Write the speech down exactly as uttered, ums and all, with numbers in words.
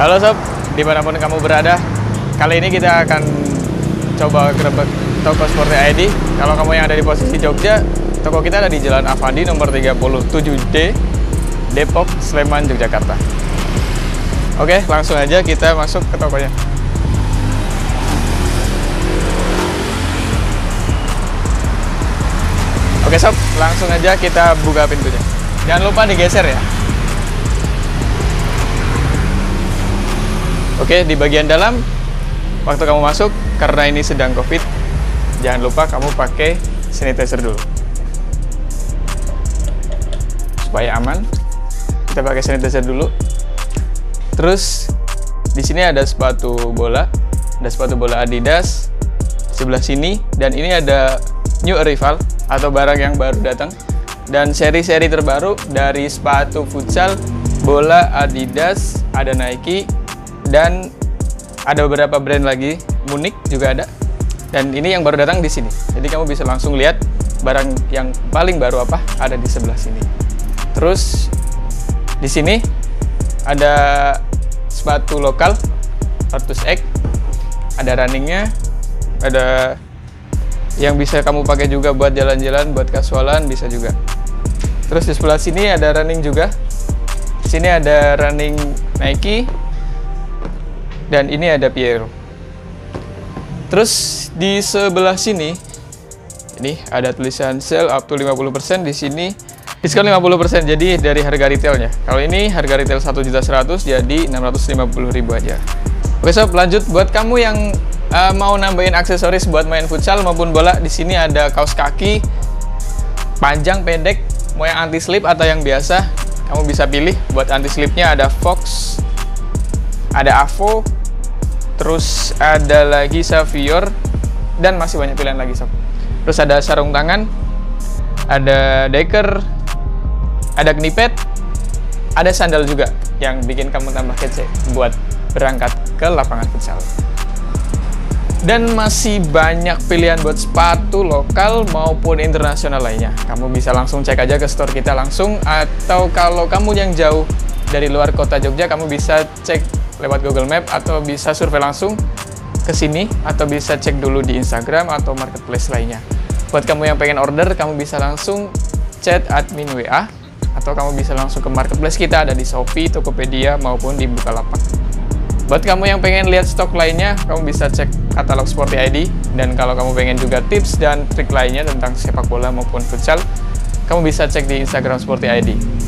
Halo sob, dimanapun kamu berada, kali ini kita akan coba gerebek toko Sporty I D. Kalau kamu yang ada di posisi Jogja, toko kita ada di Jalan Avandi nomor tiga puluh tujuh D, Depok, Sleman, Yogyakarta. Oke, langsung aja kita masuk ke tokonya. Oke sob, langsung aja kita buka pintunya. Jangan lupa digeser ya. Oke, di bagian dalam, waktu kamu masuk, karena ini sedang COVID, jangan lupa kamu pakai sanitizer dulu. Supaya aman, kita pakai sanitizer dulu. Terus, di sini ada sepatu bola, ada sepatu bola Adidas, sebelah sini, dan ini ada new arrival, atau barang yang baru datang. Dan seri-seri terbaru dari sepatu futsal, bola Adidas, ada Nike, dan ada beberapa brand lagi, Munich juga ada. Dan ini yang baru datang di sini. Jadi kamu bisa langsung lihat barang yang paling baru apa ada di sebelah sini. Terus di sini ada sepatu lokal Virtus X, ada runningnya, ada yang bisa kamu pakai juga buat jalan-jalan, buat kasualan bisa juga. Terus di sebelah sini ada running juga. Sini ada running Nike. Dan ini ada Piero. Terus di sebelah sini, ini ada tulisan sale up to lima puluh persen. Di sini diskon lima puluh persen. Jadi dari harga retailnya. Kalau ini harga retail satu juta seratus, jadi enam ratus lima puluh ribu aja. Oke sob, lanjut buat kamu yang uh, mau nambahin aksesoris buat main futsal maupun bola. Di sini ada kaos kaki panjang pendek, mau yang anti slip atau yang biasa. Kamu bisa pilih. Buat anti slipnya ada Fox, ada Avo, terus ada lagi Savior, dan masih banyak pilihan lagi sob. Terus ada sarung tangan, ada deker, ada knee pad, ada sandal juga yang bikin kamu tambah kece buat berangkat ke lapangan futsal. Dan masih banyak pilihan buat sepatu lokal maupun internasional lainnya. Kamu bisa langsung cek aja ke store kita langsung, atau kalau kamu yang jauh dari luar kota Jogja, kamu bisa cek lewat Google Map atau bisa survei langsung ke sini, atau bisa cek dulu di Instagram atau marketplace lainnya. Buat kamu yang pengen order, kamu bisa langsung chat admin W A, atau kamu bisa langsung ke marketplace kita, ada di Shopee, Tokopedia, maupun di Bukalapak. Buat kamu yang pengen lihat stok lainnya, kamu bisa cek katalog Sporty I D. Dan kalau kamu pengen juga tips dan trik lainnya tentang sepak bola maupun futsal, kamu bisa cek di Instagram Sporty I D.